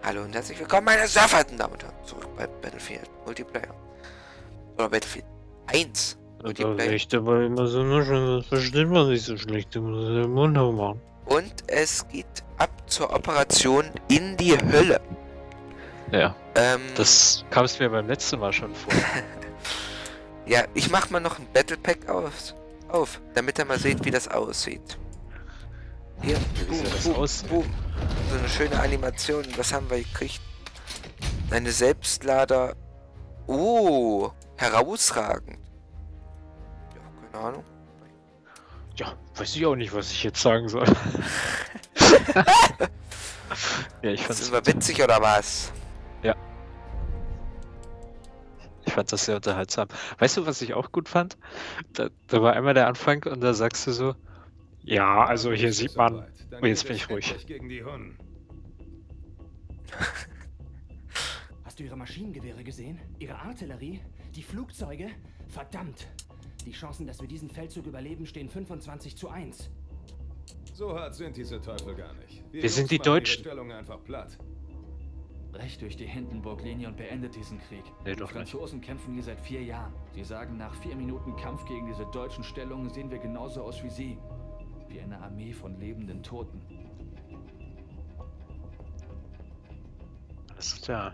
Hallo und herzlich willkommen, meine sehr verehrten Damen und Herren, zurück bei Battlefield Multiplayer. Oder Battlefield 1 Multiplayer. Echt, aber immer so nur schon, das versteht man nicht so schlecht, du musst den Mund aufmachen. Und es geht ab zur Operation in die Hölle. Ja, das kam es mir beim letzten Mal schon vor. Ja, ich mach mal noch ein Battle Pack auf, damit ihr mal seht, wie das aussieht. Hier, Wie soll das aussehen? boom. So eine schöne Animation. Was haben wir gekriegt? Eine Selbstlader. Oh, herausragend. Ja, keine Ahnung. Ja, weiß ich auch nicht, was ich jetzt sagen soll. Ja, ich fand's Sind wir witzig oder was? Ja. Ich fand das sehr unterhaltsam. Weißt du, was ich auch gut fand? Da war einmal der Anfang und da sagst du so, ja, also hier sieht man... Oh, jetzt bin ich ruhig. Hast du ihre Maschinengewehre gesehen? Ihre Artillerie? Die Flugzeuge? Verdammt! Die Chancen, dass wir diesen Feldzug überleben, stehen 25:1. So hart sind diese Teufel gar nicht. Wir sind die machen ihre Deutschen. Stellung einfach platt. Brecht durch die Hindenburg-Linie und beendet diesen Krieg. Nee, Die doch nicht. Franzosen kämpfen hier seit 4 Jahren. Sie sagen, nach 4 Minuten Kampf gegen diese deutschen Stellungen sehen wir genauso aus wie sie. Wie eine Armee von lebenden Toten. Alles klar.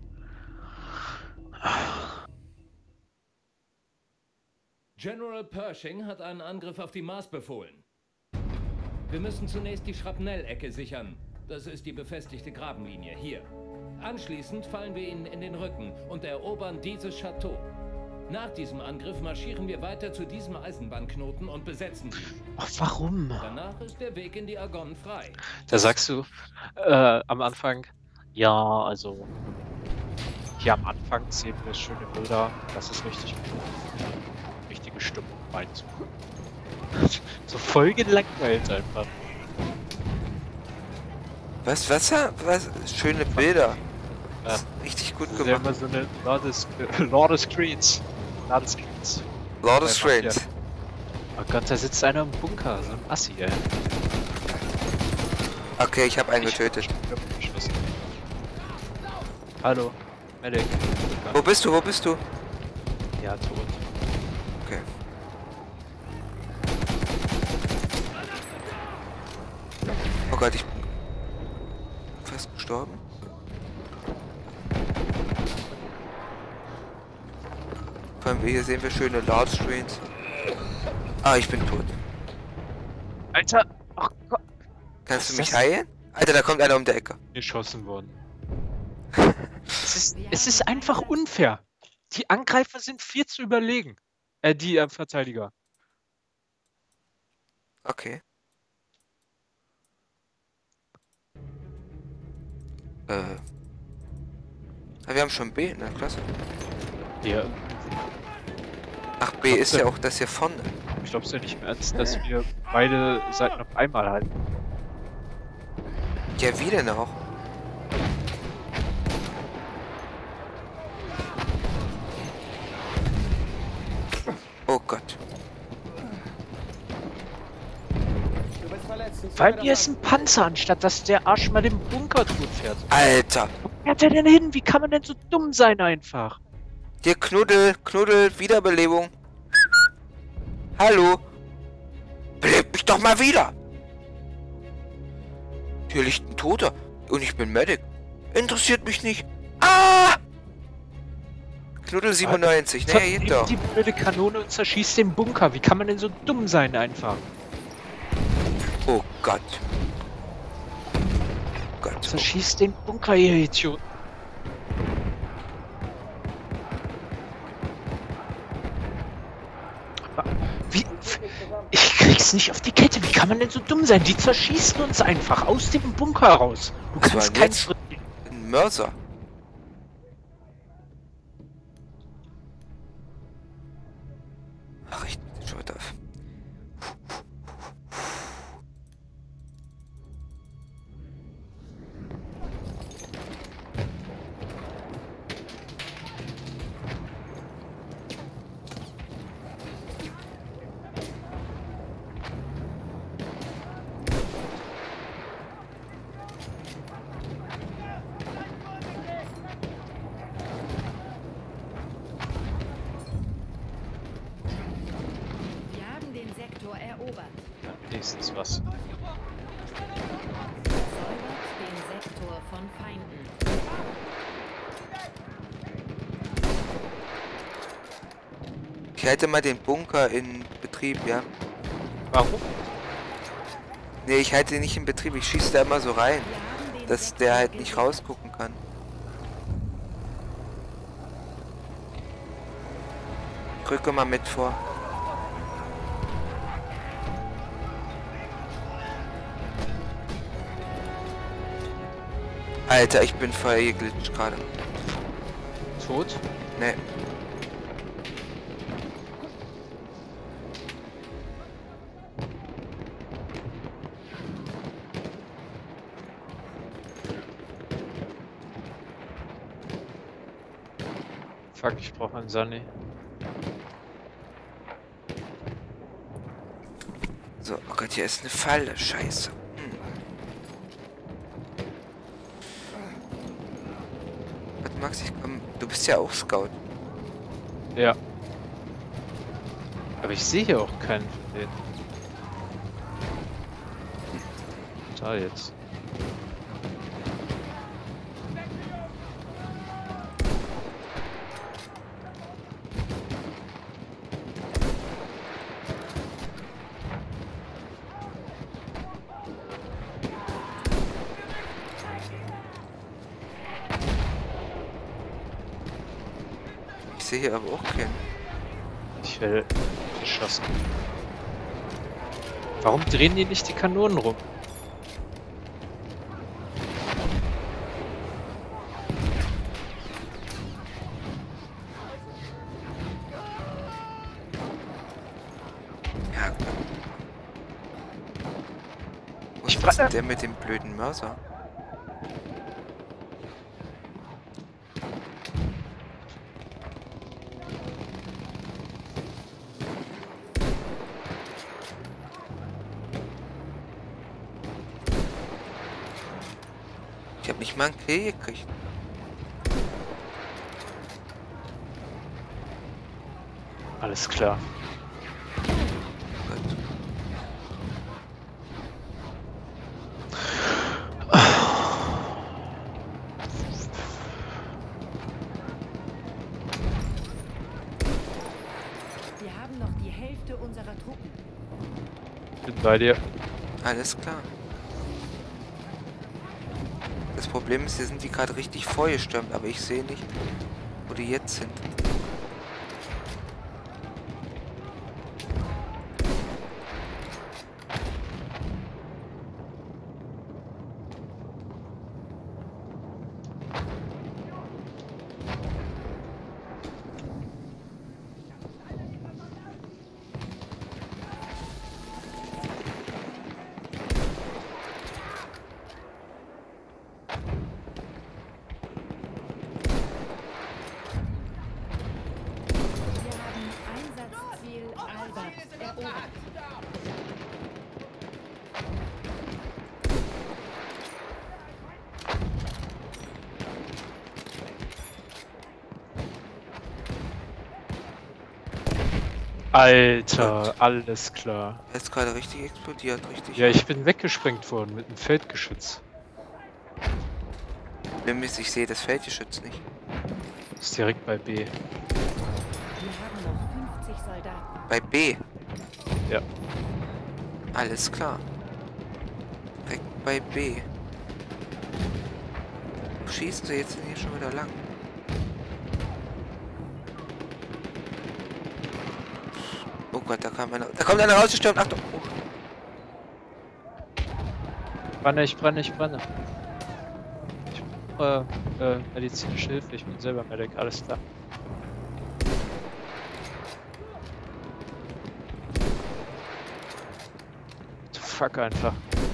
General Pershing hat einen Angriff auf die Mars befohlen. Wir müssen zunächst die Schrapnellecke sichern. Das ist die befestigte Grabenlinie hier. Anschließend fallen wir ihnen in den Rücken und erobern dieses Chateau. Nach diesem Angriff marschieren wir weiter zu diesem Eisenbahnknoten und besetzen ihn. Ach, warum? Danach ist der Weg in die Argonne frei. Da sagst du am Anfang, ja, also hier am Anfang sehen wir schöne Bilder, das ist richtig gut. Richtige Stimmung reinzukommen. So voll gelangweilt einfach. Was? Schöne Bilder. Ja. Richtig gut Das ist ja gemacht. immer so eine Ladescreens. Lord of Screens. Oh Gott, da sitzt einer im Bunker, so ein Assi, ey. Okay, ich habe einen getötet. Hallo, Medic. Wo bist du? Ja, tot. Okay. Oh Gott, ich bin fast gestorben. Vor allem hier sehen wir schöne Large Screens. Ah, ich bin tot. Alter! Ach Gott! Kannst du Was mich ist das? heilen? Alter, da kommt einer um die Ecke. Geschossen worden. Es ist einfach unfair. Die Angreifer sind viel zu überlegen. Die Verteidiger. Okay. Wir haben schon B, ne? Klasse. Ja, Ach, B ist ja auch das hier vorne. ich glaub's ja nicht im Ernst, dass wir beide Seiten auf einmal halten. Ja, wie denn auch? Oh Gott. Weil mir ist ein Panzer, anstatt dass der Arsch mal den Bunker tot fährt. Alter. Wo fährt er denn hin? Wie kann man denn so dumm sein einfach? Hier, Knuddel, Wiederbelebung. Hallo? Belebt mich doch mal wieder! Hier liegt ein Toter. Und ich bin Medic. Interessiert mich nicht. Ah! Knuddel 97. Naja, geht Nimmt doch. die blöde Kanone und zerschießt den Bunker. Wie kann man denn so dumm sein einfach? Oh Gott. Gott. Zerschießt den Bunker, ihr Idiot. Wie? Ich krieg's nicht auf die Kette. Wie kann man denn so dumm sein? Die zerschießen uns einfach aus dem Bunker raus. Du Was war kannst denn keinen jetzt? Schritt. Ein Mörser. Ach, ich bin schon wieder. halte mal den Bunker in Betrieb, ja? Warum? Nee, ich halte den nicht in Betrieb. Ich schieße da immer so rein, dass der halt nicht rausgucken kann. Rücke mal mit vor. Alter, ich bin voll geglitscht gerade. Tot? Nee. Fuck, ich brauche einen Sunny. So, oh Gott, hier ist eine Falle. Scheiße. Warte, Max, ich komm. Du bist ja auch Scout. Ja. Aber ich sehe hier auch keinen von denen. Da jetzt. Ich sehe hier aber auch keinen. Ich werde geschossen. Warum drehen die nicht die Kanonen rum? Ja, klar. Wo Ich ist fra- denn der mit dem blöden Mörser? Ich habe nicht mal einen Kill gekriegt. Alles klar. Gott. Wir haben noch die Hälfte unserer Truppen. Bin bei dir. Alles klar. Das Problem ist, hier sind die gerade richtig vorgestürmt, aber ich sehe nicht, wo die jetzt sind. Wir haben Einsatzziel Albert erobert. Alter, alles klar. Er ist gerade richtig explodiert, richtig. Ja, ich bin weggesprengt worden mit einem Feldgeschütz. Problem ist, ich sehe das Feldgeschütz nicht. Ist direkt bei B. Wir haben noch 50 Soldaten. Bei B. Ja. Alles klar. Direkt bei B. Wo schießen sie jetzt denn hier schon wieder lang? Oh Gott, da kam einer. Da kommt einer rausgestürmt. Achtung! Oh. Brenne, ich brenne, ich brenne. Ich brauche medizinische Hilfe, ich bin selber Medic, alles klar. Fuck einfach.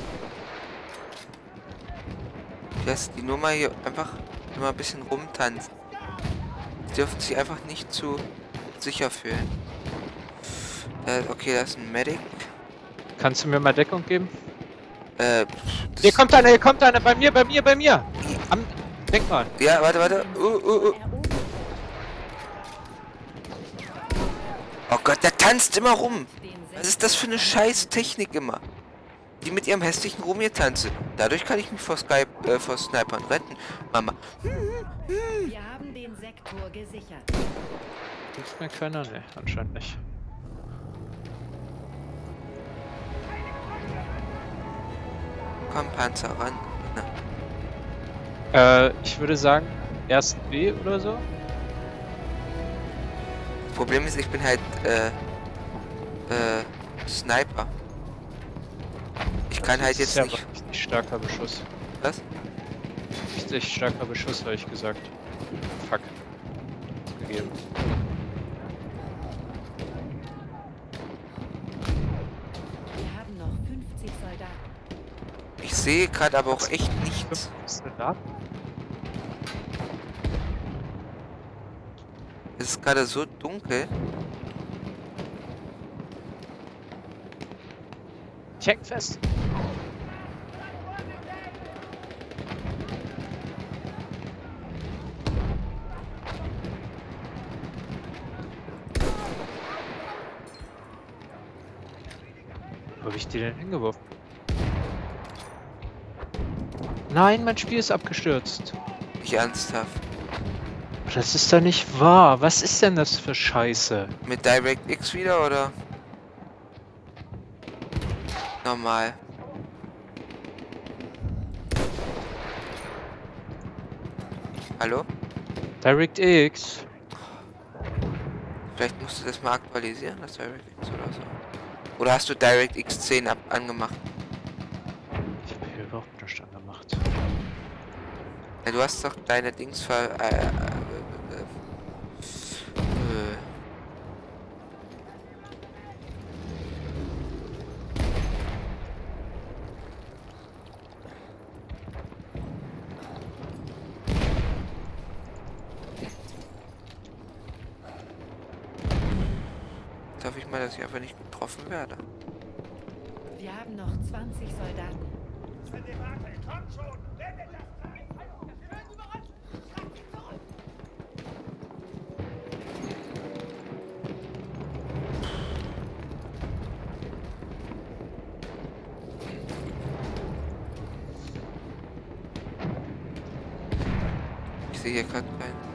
Lass die Nummer hier einfach immer ein bisschen rumtanzen. Die dürfen sich einfach nicht zu sicher fühlen. Okay, da ist ein Medic. Kannst du mir mal Deckung geben? Das- Hier kommt einer, bei mir! Am Denkmal. Ja, warte. Erobert. Oh Gott, der tanzt immer rum. Den Was ist das für eine scheiß Technik immer? Die mit ihrem hässlichen Rumgetanze. Dadurch kann ich mich vor Snipern retten. Mama. Wir haben den Sektor gesichert. Hilft mir keiner? Ne, anscheinend nicht. Komm, Panzer, ran. Na. Ich würde sagen, erst B oder so. Das Problem ist, ich bin halt, Sniper. Ich kann halt jetzt ja nicht... richtig starker Beschuss. Was? Richtig starker Beschuss, habe ich gesagt. Fuck. Gegeben. Wir haben noch 50 Soldaten. Ich sehe gerade aber auch echt nichts. Soldaten? Es ist gerade so dunkel. Check fest. Wo habe ich die denn hingeworfen? Nein, mein Spiel ist abgestürzt. Nicht ernsthaft. Das ist doch nicht wahr. Was ist denn das für Scheiße? Mit DirectX wieder oder? Normal. Hallo? DirectX. Vielleicht musst du das mal aktualisieren, das DirectX oder so. Oder hast du DirectX 10 angemacht? Ich habe hier überhaupt nichts angemacht. Ja, du hast doch deine Dings Jetzt hoffe ich mal, dass ich einfach nicht getroffen werde. Wir haben noch 20 Soldaten. Ich sehe hier gerade keinen.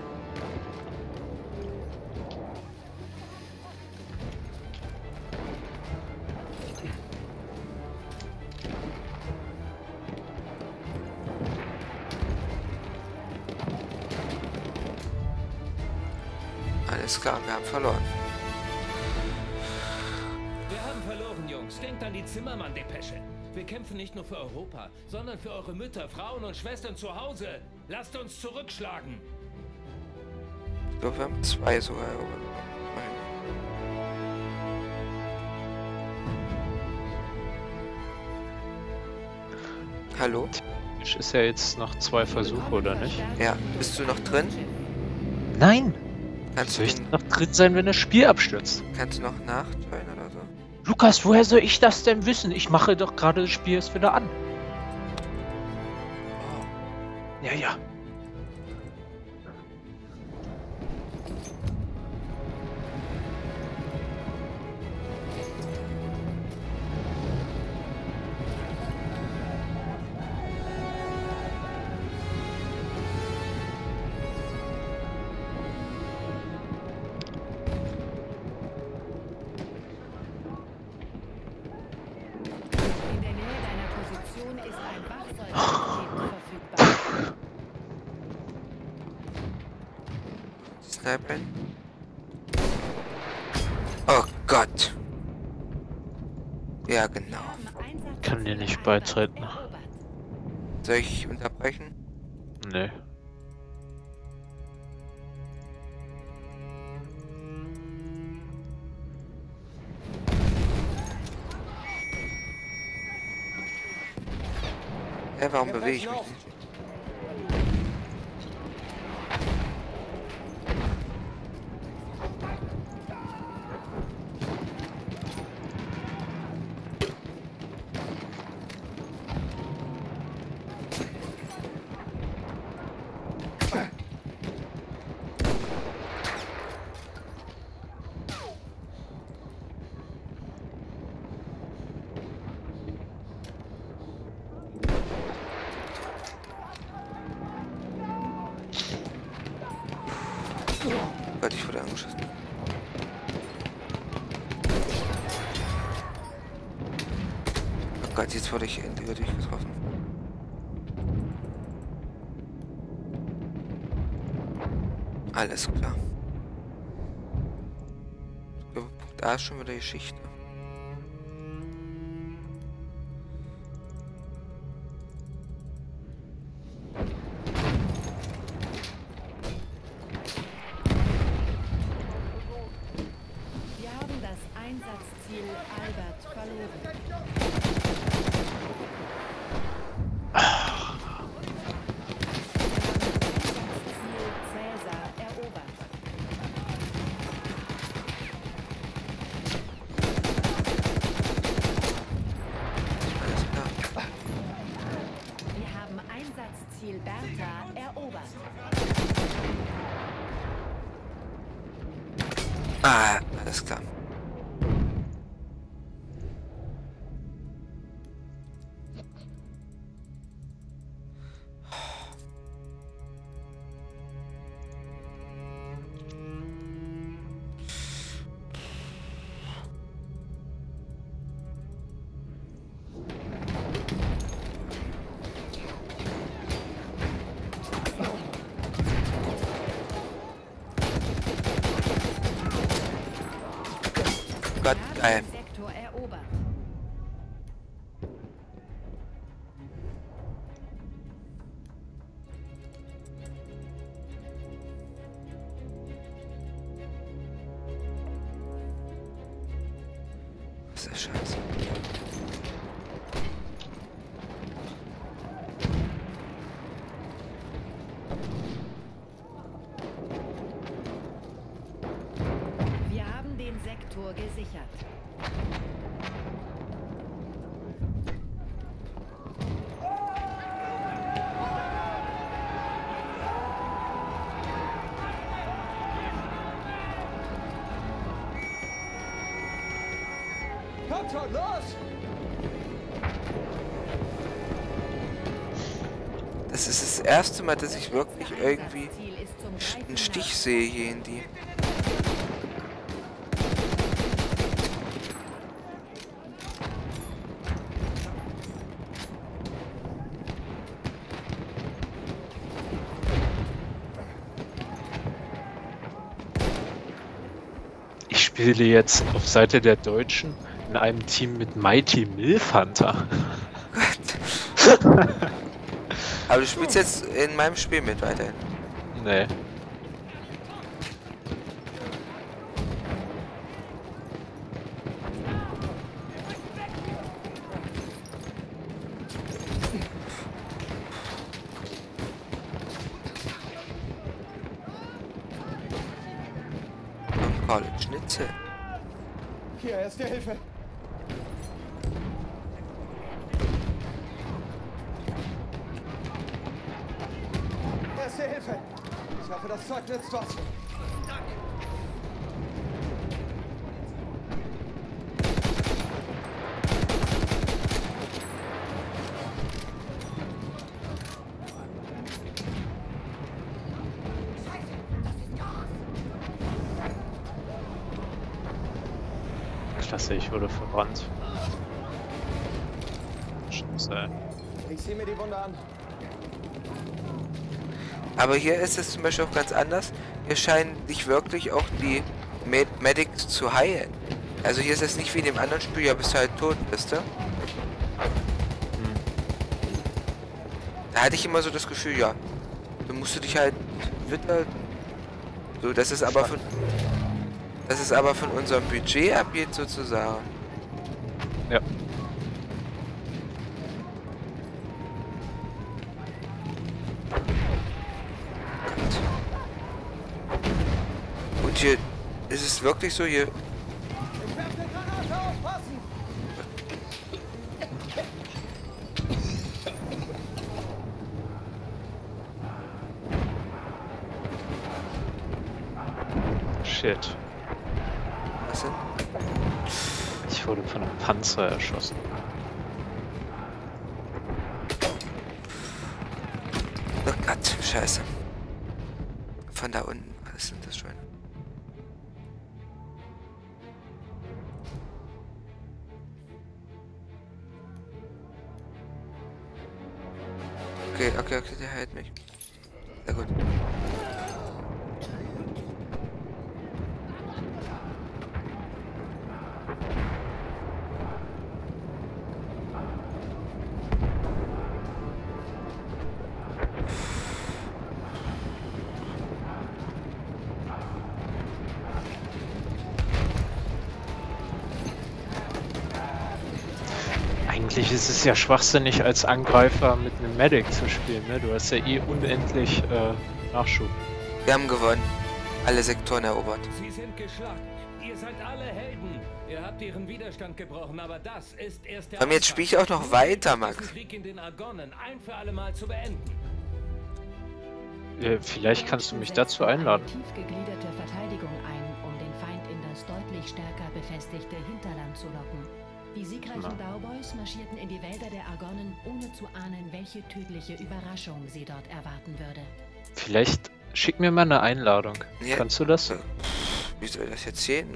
Alles klar, wir haben verloren. Wir haben verloren, Jungs. Denkt an die Zimmermann-Depesche. Wir kämpfen nicht nur für Europa, sondern für eure Mütter, Frauen und Schwestern zu Hause. Lasst uns zurückschlagen. Ich glaube, wir haben 2 sogar erobert. Hallo? Ist ja jetzt noch 2 Versuche, oder nicht? Ja, bist du noch drin? Nein! Kannst du, Soll ich noch drin sein, wenn das Spiel abstürzt? kannst du noch nachjoinen oder so? Lukas, woher soll ich das denn wissen? Ich mache doch gerade das Spiel erst wieder an. Oh. Ja, ja. In der Nähe deiner Position ist ein Wachsoldat verfügbar. Snipern. Oh Gott. Ja, genau. Kann dir nicht beitreten. Soll ich unterbrechen? Nee. Warum bewege ich mich nicht? Gott, ich wurde angeschossen. Gott, jetzt wurde ich endgültig getroffen. Alles klar. Da ist schon wieder Geschichte. Wir haben das Einsatzziel Albert verloren. Einsatzziel Cäsar erobert. Alles klar. Wir haben Einsatzziel Bertha erobert. Ah, alles klar. Gott, Wir geil. haben den Sektor erobert. Das ist scheiße. Wir haben den Sektor gesichert. Kommt schon, los! Das ist das erste Mal, dass ich wirklich irgendwie Einsatzziel ist zum Greifen einen nah. Stich sehe hier in die. Ich spiele jetzt auf Seite der Deutschen in einem Team mit Mighty Milf Hunter. Gott. Aber du spielst jetzt in meinem Spiel mit weiterhin. Nee. College Schnitzel. Hier, erste Hilfe! Erste Hilfe! Ich hoffe, das Zeug nützt was. Klasse, ich wurde verbrannt. Scheiße. Ich sehe mir die Wunde an. Aber hier ist es zum Beispiel auch ganz anders. Hier scheinen dich wirklich auch die Medics zu heilen. Also hier ist es nicht wie in dem anderen Spiel, ja bist du halt tot, wisst ihr? Da hatte ich immer so das Gefühl, ja, dann musst du dich halt wieder... So, das ist aber von unserem Budget abgeht sozusagen. Ja. Und hier ist es wirklich so, hier... Ich werfe eine Granate, aufpassen! Shit. Was denn? Ich wurde von einem Panzer erschossen. Oh Gott, scheiße. Von da unten, was sind das schon? Okay, der hält mich. Sehr gut. Eigentlich ist es ja schwachsinnig, als Angreifer mit einem Medic zu spielen, ne? Du hast ja eh unendlich Nachschub. Wir haben gewonnen. Alle Sektoren erobert. Sie sind geschlagen. Ihr seid alle Helden. Ihr habt ihren Widerstand gebrochen, aber das ist erst der Aber jetzt spiele ich auch noch weiter, Max. diesen Krieg in den Argonnen ein für alle Mal zu beenden. Vielleicht kannst du mich dazu einladen. Tief gegliederte Verteidigung ein, um den Feind in das deutlich stärker befestigte Hinterland zu locken. Die siegreichen Cowboys marschierten in die Wälder der Argonnen, ohne zu ahnen, welche tödliche Überraschung sie dort erwarten würde. Vielleicht schick mir mal eine Einladung. Ja. Kannst du das? Wie soll das jetzt gehen?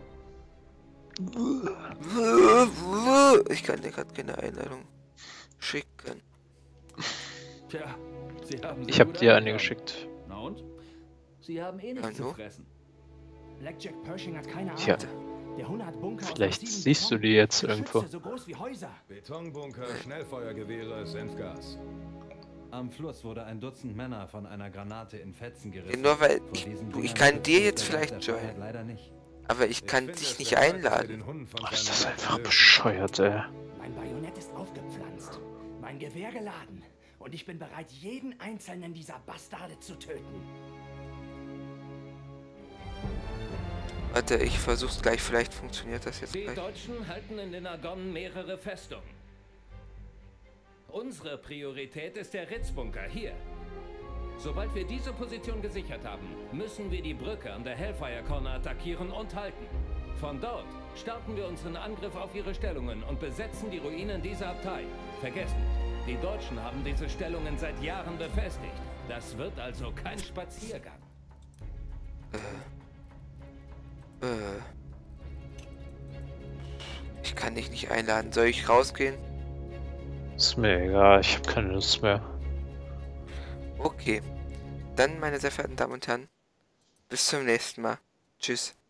Ich kann dir gerade keine Einladung schicken. Tja, Sie haben Ich habe dir eine geschickt. Na und? Sie haben eh nichts zu Hallo? fressen. Blackjack Pershing hat keine Ahnung. Tja, Der Hunde hat Bunker aus vielleicht massiven siehst du Beton, die jetzt Geschütze irgendwo. so groß wie Häuser. Betonbunker, Schnellfeuergewehre, Senfgas. Am Fluss wurde ein Dutzend Männer von einer Granate in Fetzen gerissen. Nur weil Vor diesen ich Dingern kann dir schützt jetzt der vielleicht Rest der Freiheit joinen. leider nicht. Aber ich kann dich nicht einladen. Ach, ist das einfach bescheuert, ey. Mein Bajonett ist aufgepflanzt, mein Gewehr geladen und ich bin bereit, jeden einzelnen dieser Bastarde zu töten. Warte, ich versuch's gleich. Vielleicht funktioniert das jetzt Die gleich. Deutschen halten in den Argonnen mehrere Festungen. Unsere Priorität ist der Ritzbunker hier. Sobald wir diese Position gesichert haben, müssen wir die Brücke an der Hellfire Corner attackieren und halten. Von dort starten wir unseren Angriff auf ihre Stellungen und besetzen die Ruinen dieser Abtei. Vergesst nicht, die Deutschen haben diese Stellungen seit Jahren befestigt. Das wird also kein Spaziergang. Ich kann dich nicht einladen. Soll ich rausgehen? Ist mir egal, ich habe keine Lust mehr. Okay. Dann, meine sehr verehrten Damen und Herren, bis zum nächsten Mal. Tschüss.